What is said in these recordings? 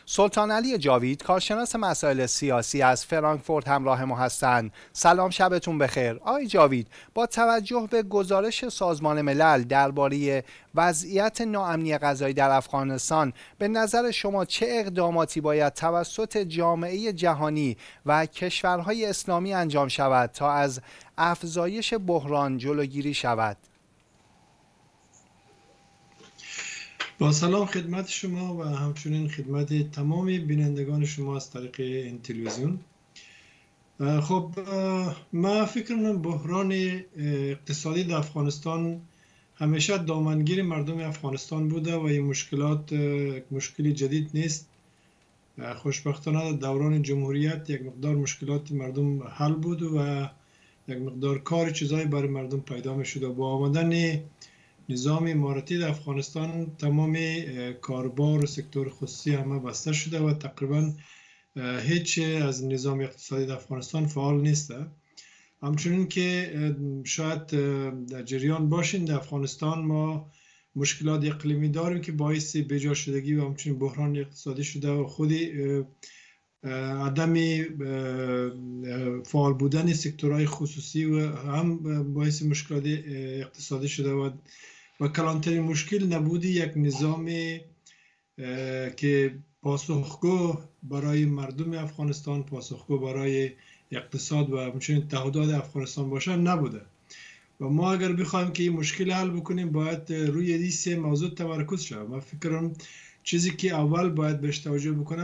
سلطان علی جاوید، کارشناس مسائل سیاسی از فرانکفورت همراه ما هستند. سلام، شبتون بخیر. آقای جاوید، با توجه به گزارش سازمان ملل درباره وضعیت ناامنی غذایی در افغانستان، به نظر شما چه اقداماتی باید توسط جامعه جهانی و کشورهای اسلامی انجام شود تا از افزایش بحران جلوگیری شود؟ با سلام خدمت شما و همچنین خدمت تمام بینندگان شما از طریق این تلویزیون. خب ما فکر می‌کنم بحران اقتصادی در افغانستان همیشه دامنگیر مردم افغانستان بوده و این مشکلات مشکلی جدید نیست. خوشبختانه در دوران جمهوریت یک مقدار مشکلات مردم حل بود و یک مقدار کار چیزایی برای مردم پیدا می شده. با آمدن نظام اماراتی در افغانستان تمام کاربار و سکتور خصوصی همه بسته شده و تقریبا هیچ از نظام اقتصادی در افغانستان فعال نیست. همچنین که شاید در جریان باشین، در افغانستان ما مشکلات اقلیمی داریم که باعث بجا شدگی و همچنین بحران اقتصادی شده و خودی عدم فعال بودن سکتورهای خصوصی و هم باعث مشکلات اقتصادی شده و کلانترین مشکل نبودی یک نظام که پاسخگو برای مردم افغانستان، پاسخگو برای اقتصاد و همچنین تعهدات افغانستان باشه نبوده. و ما اگر بخوایم که این مشکل حل بکنیم باید روی این سه موضوع تمرکز شود. من فکرم چیزی که اول باید بهش توجه بکنم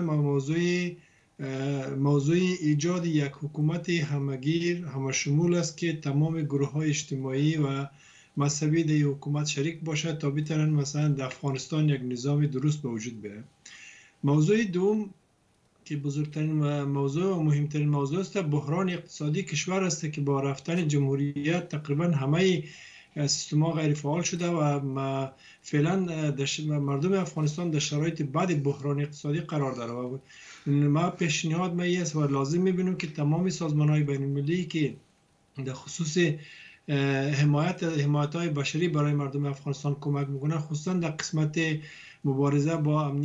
موضوع ایجاد یک حکومت همگیر همشمول است که تمام گروه‌های اجتماعی و مذهبی در حکومت شریک باشد تا بتونن مثلا در افغانستان یک نظام درست به وجود بیاید. موضوع دوم که بزرگترین موضوع و مهمترین موضوع است بحران اقتصادی کشور است که با رفتن جمهوریت تقریبا همه سیستم‌ها غیر فعال شده و فعلا مردم افغانستان در شرایط بعد بحران اقتصادی قرار داره و ما پیشنهاد است و لازم می‌بینیم که تمام سازمان‌های بین‌المللی که در خصوص حمایت‌های بشری برای مردم افغانستان کمک می‌کنه، خصوصا در قسمت مبارزه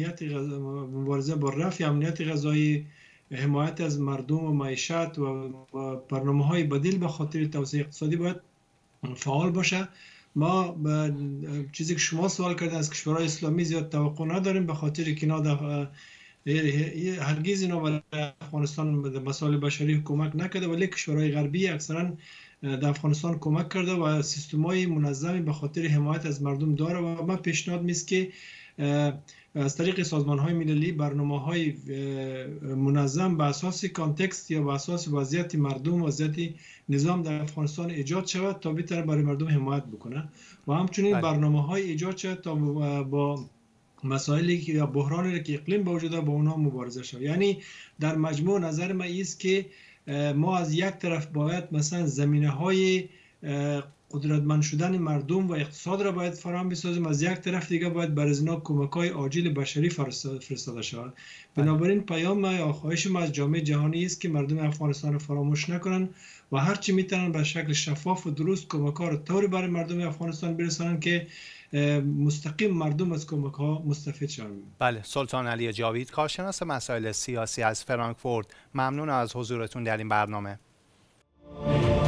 با رفع امنیت غذایی، حمایت از مردم و معیشت و برنامه‌های بدیل به خاطر توسعه اقتصادی باید فعال باشه. ما چیزی که شما سوال کردن از کشورهای اسلامی زیاد توقع نداریم به خاطر که هرگز اینا برای افغانستان به مسائل بشری کمک نکرده، ولی کشورهای غربی اکثرا در افغانستان کمک کرده و سیستم‌های منظمی به خاطر حمایت از مردم داره و ما پیشنهاد میست که از طریق سازمان‌های مللی برنامه‌های منظم به اساس کانتکست یا به اساس وضعیت مردم و وضعیت نظام در افغانستان ایجاد شود تا بتونه برای مردم حمایت بکنه و همچنین برنامه‌های ایجاد شود تا با مسائلی یا بحرانی که اقلیم به وجود با اونها مبارزه شود. یعنی در مجموع نظر من است که ما از یک طرف باید مثلا زمینه‌های قدرتمند شدن مردم و اقتصاد را باید فراهم بسازیم، از یک طرف دیگه باید برای اینا کمک‌های عاجل بشری فرستاده شود. بنابراین پیام یا خواهش ما از جامعه جهانی است که مردم افغانستان را فراموش نکنن و هر چی میتونن به شکل شفاف و درست کمک‌ها را طوری برای مردم افغانستان برسانن که مستقیم مردم از کمک‌ها مستفید شوند. بله، سلطان علی جاوید، کارشناس مسائل سیاسی از فرانکفورت، ممنون از حضورتون در این برنامه.